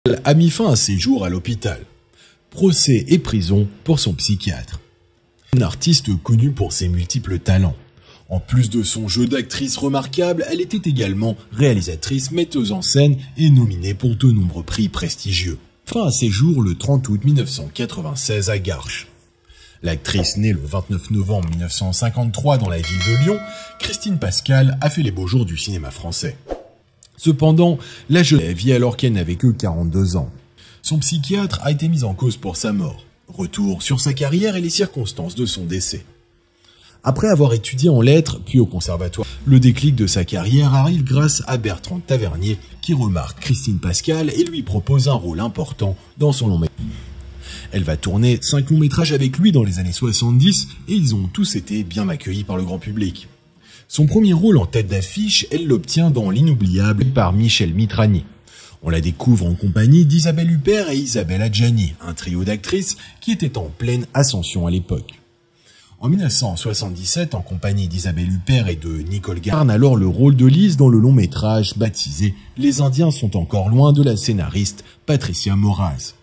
Elle a mis fin à ses jours à l'hôpital. Procès et prison pour son psychiatre. Une artiste connue pour ses multiples talents. En plus de son jeu d'actrice remarquable, elle était également réalisatrice, metteuse en scène et nominée pour de nombreux prix prestigieux. Fin à ses jours le 30 août 1996 à Garches. L'actrice née le 29 novembre 1953 dans la ville de Lyon, Christine Pascal a fait les beaux jours du cinéma français. Cependant, la jeune vit alors qu'elle n'avait que 42 ans. Son psychiatre a été mis en cause pour sa mort. Retour sur sa carrière et les circonstances de son décès. Après avoir étudié en lettres, puis au conservatoire, le déclic de sa carrière arrive grâce à Bertrand Tavernier qui remarque Christine Pascal et lui propose un rôle important dans son long métrage. Elle va tourner 5 longs métrages avec lui dans les années 70 et ils ont tous été bien accueillis par le grand public. Son premier rôle en tête d'affiche, elle l'obtient dans L'Inoubliable par Michel Mitrani. On la découvre en compagnie d'Isabelle Huppert et Isabelle Adjani, un trio d'actrices qui était en pleine ascension à l'époque. En 1977, en compagnie d'Isabelle Huppert et de Nicole Garne, alors le rôle de Lise dans le long métrage baptisé « Les Indiens sont encore loin » de la scénariste Patricia Moraz.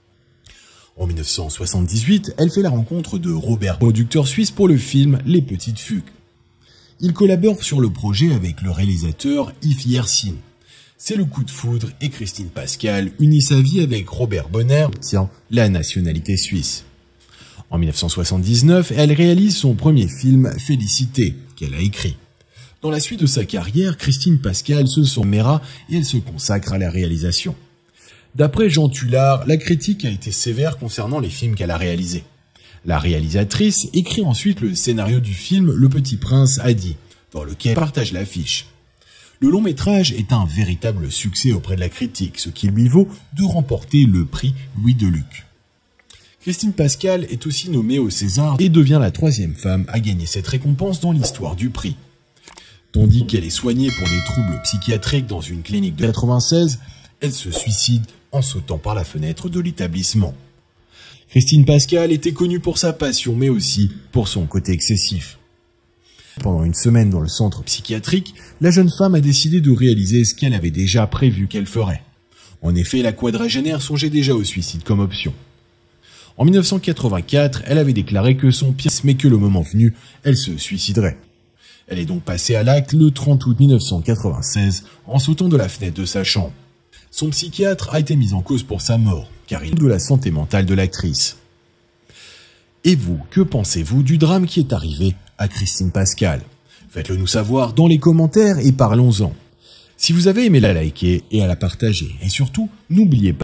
En 1978, elle fait la rencontre de Robert, producteur suisse pour le film Les Petites Fugues. Il collabore sur le projet avec le réalisateur Yves Yersin. C'est le coup de foudre et Christine Pascal unit sa vie avec Robert Bonner, obtient la nationalité suisse. En 1979, elle réalise son premier film Félicité, qu'elle a écrit. Dans la suite de sa carrière, Christine Pascal se sent méra et elle se consacre à la réalisation. D'après Jean Tullard, la critique a été sévère concernant les films qu'elle a réalisés. La réalisatrice écrit ensuite le scénario du film Le Petit Prince Hadi, dans lequel elle partage l'affiche. Le long métrage est un véritable succès auprès de la critique, ce qui lui vaut de remporter le prix Louis Deluc. Christine Pascal est aussi nommée au César et devient la 3e femme à gagner cette récompense dans l'histoire du prix. Tandis qu'elle est soignée pour des troubles psychiatriques dans une clinique de 96, elle se suicide en sautant par la fenêtre de l'établissement. Christine Pascal était connue pour sa passion, mais aussi pour son côté excessif. Pendant une semaine dans le centre psychiatrique, la jeune femme a décidé de réaliser ce qu'elle avait déjà prévu qu'elle ferait. En effet, la quadragénaire songeait déjà au suicide comme option. En 1984, elle avait déclaré que son pire, mais que le moment venu, elle se suiciderait. Elle est donc passée à l'acte le 30 août 1996 en sautant de la fenêtre de sa chambre. Son psychiatre a été mis en cause pour sa mort, car il de la santé mentale de l'actrice. Et vous, que pensez-vous du drame qui est arrivé à Christine Pascal? Faites-le nous savoir dans les commentaires et parlons-en. Si vous avez aimé la liker et à la partager. Et surtout, n'oubliez pas